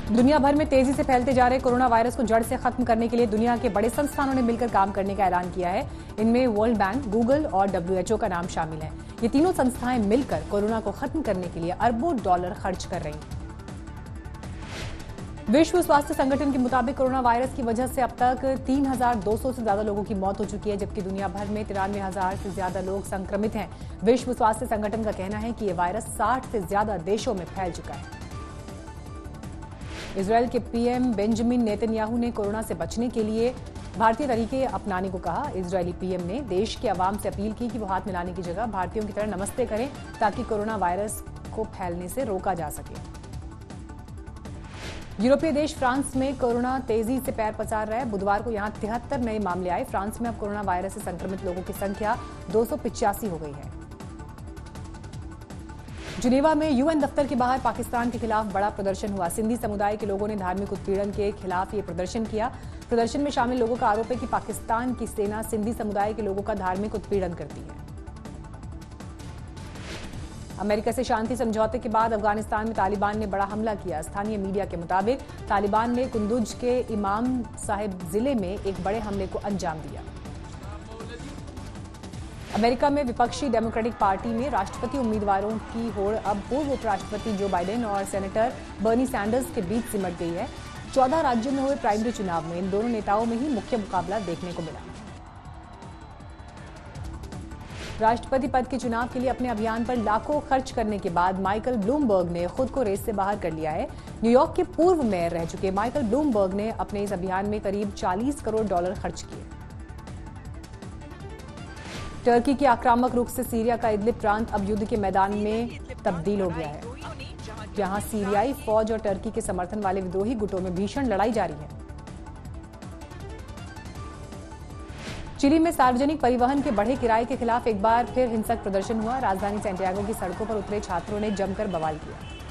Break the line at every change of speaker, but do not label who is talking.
दुनिया भर में तेजी से फैलते जा रहे कोरोना वायरस को जड़ से खत्म करने के लिए दुनिया के बड़े संस्थानों ने मिलकर काम करने का ऐलान किया है। इनमें वर्ल्ड बैंक, गूगल और WHO का नाम शामिल है। ये तीनों संस्थाएं मिलकर कोरोना को खत्म करने के लिए अरबों डॉलर खर्च कर रही हैं। विश्व स्वास्थ्य संगठन के मुताबिक कोरोना वायरस की वजह से अब तक 3,200 से ज्यादा लोगों की मौत हो चुकी है, जबकि दुनिया भर में 93,000 से ज्यादा लोग संक्रमित हैं। विश्व स्वास्थ्य संगठन का कहना है कि यह वायरस 60 से ज्यादा देशों में फैल चुका है। इजरायल के पीएम बेंजामिन नेतन्याहू ने कोरोना से बचने के लिए भारतीय तरीके अपनाने को कहा। इजरायली पीएम ने देश के अवाम से अपील की कि वो हाथ मिलाने की जगह भारतीयों की तरह नमस्ते करें, ताकि कोरोना वायरस को फैलने से रोका जा सके। यूरोपीय देश फ्रांस में कोरोना तेजी से पैर पसार रहा है। बुधवार को यहां 73 नए मामले आए। फ्रांस में अब कोरोना वायरस से संक्रमित लोगों की संख्या 285 हो गई है। जिनेवा में यूएन दफ्तर के बाहर पाकिस्तान के खिलाफ बड़ा प्रदर्शन हुआ। सिंधी समुदाय के लोगों ने धार्मिक उत्पीड़न के खिलाफ ये प्रदर्शन किया। प्रदर्शन में शामिल लोगों का आरोप है कि पाकिस्तान की सेना सिंधी समुदाय के लोगों का धार्मिक उत्पीड़न करती है। अमेरिका से शांति समझौते के बाद अफगानिस्तान में तालिबान ने बड़ा हमला किया। स्थानीय मीडिया के मुताबिक तालिबान ने कुंदुज के इमाम साहिब जिले में एक बड़े हमले को अंजाम दिया। अमेरिका में विपक्षी डेमोक्रेटिक पार्टी में राष्ट्रपति उम्मीदवारों की होड़ अब पूर्व उपराष्ट्रपति जो बाइडेन और सेनेटर बर्नी सैंडर्स के बीच सिमट गई है। 14 राज्यों में हुए प्राइमरी चुनाव में इन दोनों नेताओं में ही मुख्य मुकाबला देखने को मिला। राष्ट्रपति पद के चुनाव के लिए अपने अभियान पर लाखों खर्च करने के बाद माइकल ब्लूमबर्ग ने खुद को रेस से बाहर कर लिया है। न्यूयॉर्क के पूर्व मेयर रह चुके माइकल ब्लूमबर्ग ने अपने इस अभियान में करीब $40 करोड़ खर्च किए। टर्की के आक्रामक रुख से सीरिया का इदलिब प्रांत अब युद्ध के मैदान में तब्दील हो गया है, जहां सीरियाई फौज और टर्की के समर्थन वाले विद्रोही गुटों में भीषण लड़ाई जारी है। चिली में सार्वजनिक परिवहन के बढ़े किराए के खिलाफ एक बार फिर हिंसक प्रदर्शन हुआ। राजधानी सैंटियागो की सड़कों पर उतरे छात्रों ने जमकर बवाल किया।